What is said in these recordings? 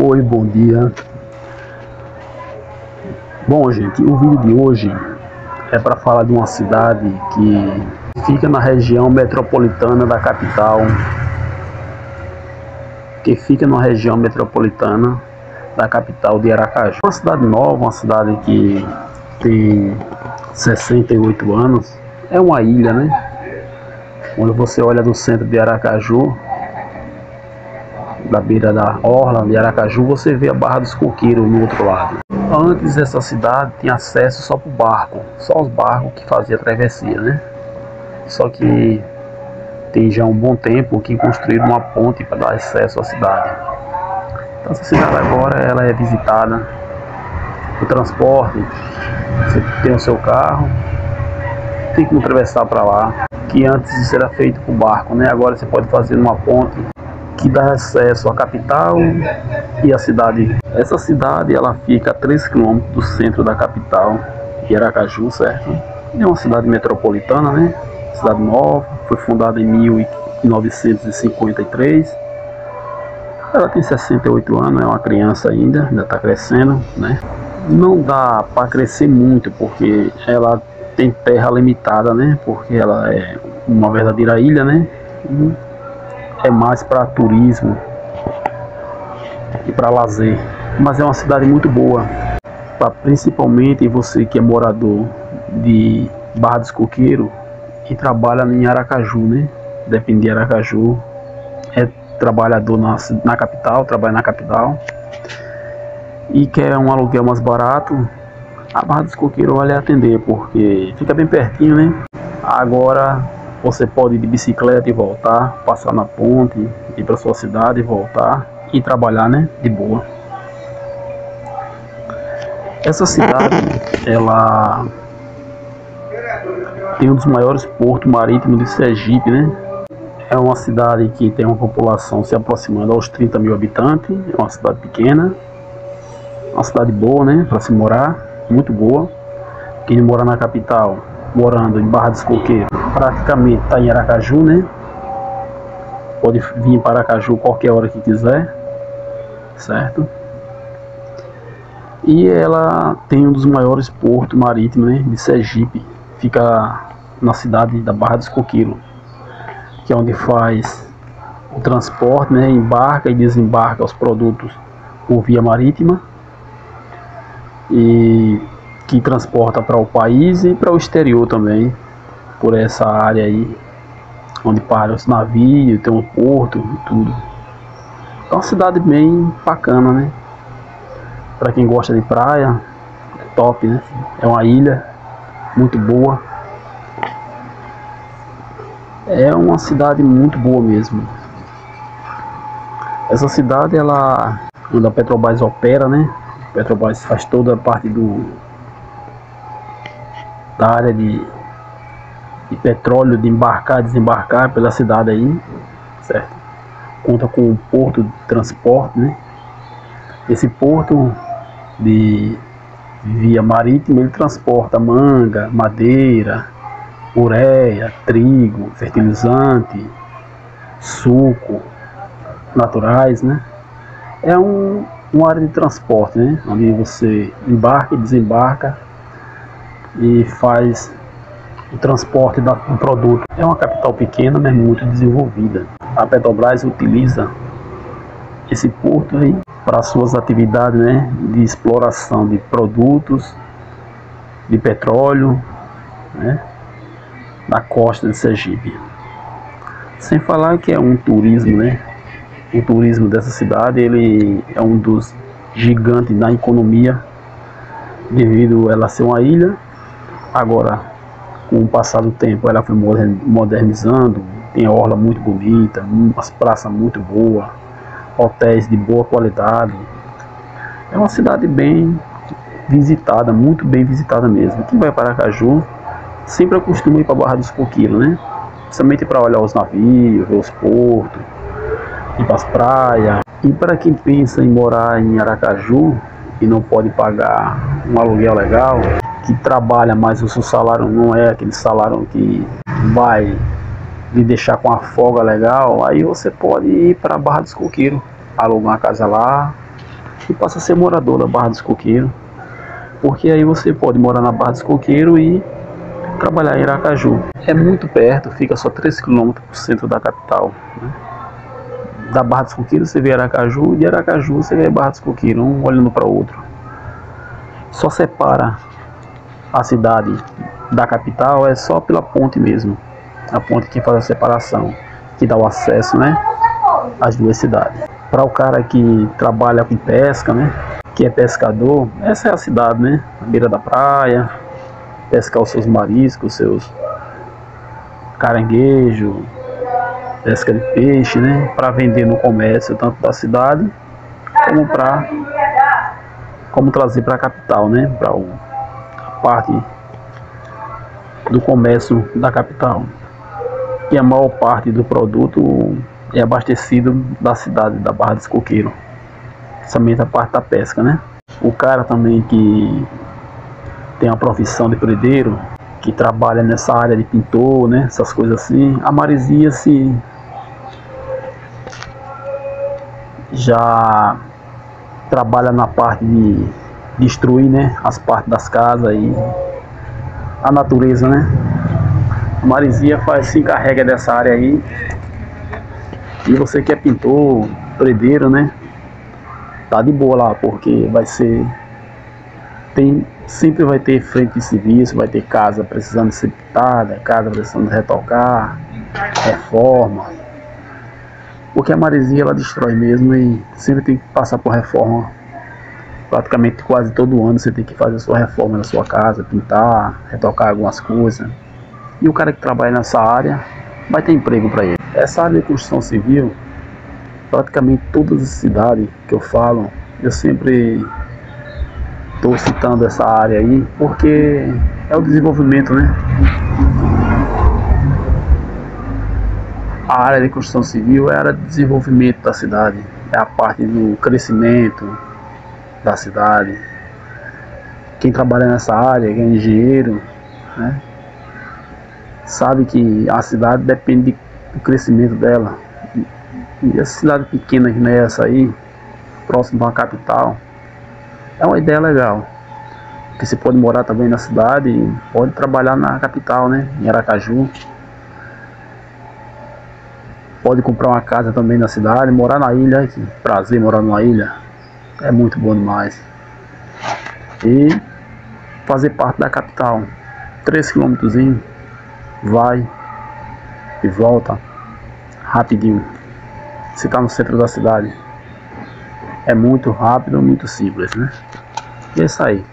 Oi, bom dia. Bom, gente, o vídeo de hoje é para falar de uma cidade que fica na região metropolitana da capital, de Aracaju. Uma cidade nova, uma cidade que tem 68 anos, é uma ilha, né? Quando você olha do centro de Aracaju, da beira da orla de Aracaju, você vê a Barra dos Coqueiros no outro lado. Antes essa cidade tinha acesso só para o barco, só os barcos que faziam a travessia, né? Só que tem já um bom tempo que construíram uma ponte para dar acesso à cidade. Então essa cidade agora ela é visitada por transporte. Você tem o seu carro, tem que atravessar para lá, que antes isso era feito por barco, né? Agora você pode fazer numa ponte que dá acesso à capital e à cidade. Essa cidade ela fica a 3 km do centro da capital, de Aracaju, certo? É uma cidade metropolitana, né? Cidade nova, foi fundada em 1953. Ela tem 68 anos, é uma criança ainda está crescendo, né? Não dá para crescer muito porque ela tem terra limitada, né? Porque ela é uma verdadeira ilha, né? É mais para turismo e para lazer, mas é uma cidade muito boa, principalmente você que é morador de Barra dos Coqueiros e trabalha em Aracaju, né? Depende de Aracaju, é trabalhador na capital, trabalha na capital e quer um aluguel mais barato, a Barra dos Coqueiros vai lhe atender, porque fica bem pertinho, né? Agora você pode ir de bicicleta e voltar, passar na ponte, ir para sua cidade e voltar e trabalhar, né? De boa. Essa cidade, ela tem um dos maiores portos marítimos de Sergipe, né? É uma cidade que tem uma população se aproximando aos 30 mil habitantes. É uma cidade pequena, uma cidade boa, né? Para se morar, muito boa. Quem mora na capital, morando em Barra dos Coqueiros, praticamente está em Aracaju, né? Pode vir para Aracaju qualquer hora que quiser, certo? E ela tem um dos maiores portos marítimos, né, de Sergipe. Fica na cidade da Barra dos Coqueiros, que é onde faz o transporte, né? Embarca e desembarca os produtos por via marítima e que transporta para o país e para o exterior também, por essa área aí, onde param os navios, tem um porto e tudo. É uma cidade bem bacana, né? Para quem gosta de praia, é top, né? É uma ilha muito boa. É uma cidade muito boa mesmo. Essa cidade, ela, onde a Petrobras opera, né? A Petrobras faz toda a parte da área de petróleo, de embarcar e desembarcar pela cidade aí, certo? Conta com um porto de transporte, né? Esse porto de via marítima, ele transporta manga, madeira, ureia, trigo, fertilizante, suco naturais, né? É uma área de transporte, né? Onde você embarca e desembarca e faz o transporte do produto. É uma capital pequena, mas muito desenvolvida. A Petrobras utiliza esse porto aí para suas atividades, né, de exploração de produtos, de petróleo, né, na costa de Sergipe. Sem falar que é um turismo, né? O turismo dessa cidade, ele é um dos gigantes da economia, devido a ela ser uma ilha. Agora, com o passar do tempo, ela foi modernizando, tem a orla muito bonita, umas praças muito boas, hotéis de boa qualidade. É uma cidade bem visitada, muito bem visitada mesmo. Quem vai para Aracaju sempre acostuma ir para a Barra dos Coqueiros, né? Principalmente para olhar os navios, ver os portos, ir para as praias. E para quem pensa em morar em Aracaju e não pode pagar um aluguel legal, que trabalha, mas o seu salário não é aquele salário que vai lhe deixar com a folga legal, aí você pode ir para a Barra dos Coqueiros, alugar uma casa lá e passa a ser morador da Barra dos Coqueiros, porque aí você pode morar na Barra dos Coqueiros e trabalhar em Aracaju. É muito perto, fica só 3 km do centro da capital, né? Da Barra dos Coqueiros você vê Aracaju, de Aracaju você vê Barra dos Coqueiros, um olhando para o outro. Só separa a cidade da capital é só pela ponte mesmo, a ponte que faz a separação, que dá o acesso, né, às duas cidades. Para o cara que trabalha com pesca, né, que é pescador, essa é a cidade, né, à beira da praia, pescar os seus mariscos, seus caranguejos, pesca de peixe, né, para vender no comércio tanto da cidade como trazer para a capital, né, para a parte do comércio da capital. E a maior parte do produto é abastecido da cidade da Barra dos Coqueiros, somente a parte da pesca, né. O cara também que tem a profissão de predeiro, que trabalha nessa área de pintor, né, essas coisas assim, a maresia se já trabalha na parte de destruir, né, as partes das casas e a natureza, né. A maresia se encarrega dessa área aí. E você que é pintor, predeiro, né, tá de boa lá, porque sempre vai ter frente de serviço, vai ter casa precisando ser pintada, casa precisando retocar, reforma. Porque a maresia ela destrói mesmo e sempre tem que passar por reforma. Praticamente quase todo ano você tem que fazer a sua reforma na sua casa, pintar, retocar algumas coisas. E o cara que trabalha nessa área vai ter emprego para ele. Essa área de construção civil, praticamente todas as cidades que eu falo, eu sempre estou citando essa área aí, porque é o desenvolvimento, né? A área de construção civil é a área de desenvolvimento da cidade, é a parte do crescimento da cidade. Quem trabalha nessa área, quem é engenheiro, né, sabe que a cidade depende do crescimento dela. E essa cidade pequena que não é essa aí, próximo à capital, é uma ideia legal, porque você pode morar também na cidade e pode trabalhar na capital, né, em Aracaju. Pode comprar uma casa também na cidade, morar na ilha, que prazer morar numa ilha, é muito bom demais. E fazer parte da capital, 3 km, vai e volta, rapidinho. Você está no centro da cidade, é muito rápido, muito simples, né? E é isso aí.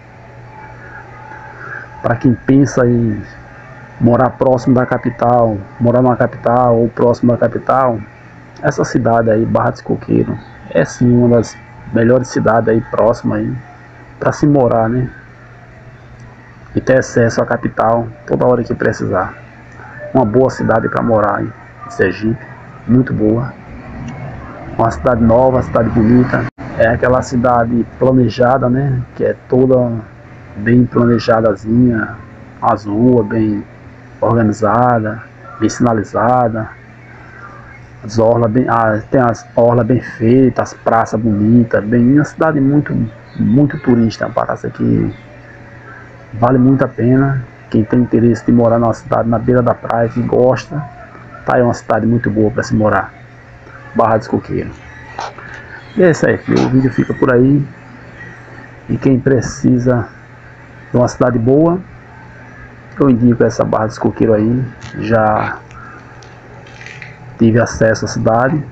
Para quem pensa em morar próximo da capital, morar na capital ou próximo da capital, essa cidade aí, Barra dos Coqueiros, é sim uma das melhores cidades aí próximas aí para se morar, né? E ter acesso à capital toda hora que precisar. Uma boa cidade para morar em Sergipe, muito boa. Uma cidade nova, uma cidade bonita. É aquela cidade planejada, né? Que é toda bem planejadazinha, as ruas bem organizada, bem sinalizada, as orlas bem, tem as orlas bem feitas, as praças bonitas, bem, uma cidade muito turista, uma praça que vale muito a pena. Quem tem interesse de morar numa cidade na beira da praia, que gosta, tá aí uma cidade muito boa para se morar, Barra dos Coqueiros. E é isso aí, filho. O vídeo fica por aí. E quem precisa de uma cidade boa, eu indico essa Barra dos Coqueiros aí. Já tive acesso à cidade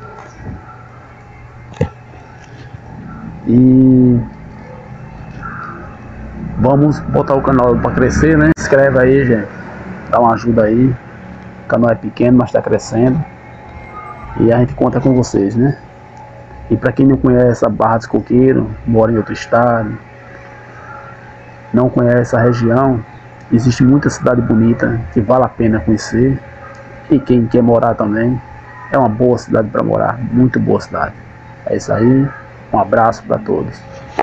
e vamos botar o canal para crescer, né? Se inscreve aí, gente, dá uma ajuda aí. O canal é pequeno, mas está crescendo e a gente conta com vocês, né? E para quem não conhece a Barra dos Coqueiros, mora em outro estado, não conhece a região, existe muita cidade bonita que vale a pena conhecer. E quem quer morar também, é uma boa cidade para morar, muito boa cidade. É isso aí, um abraço para todos.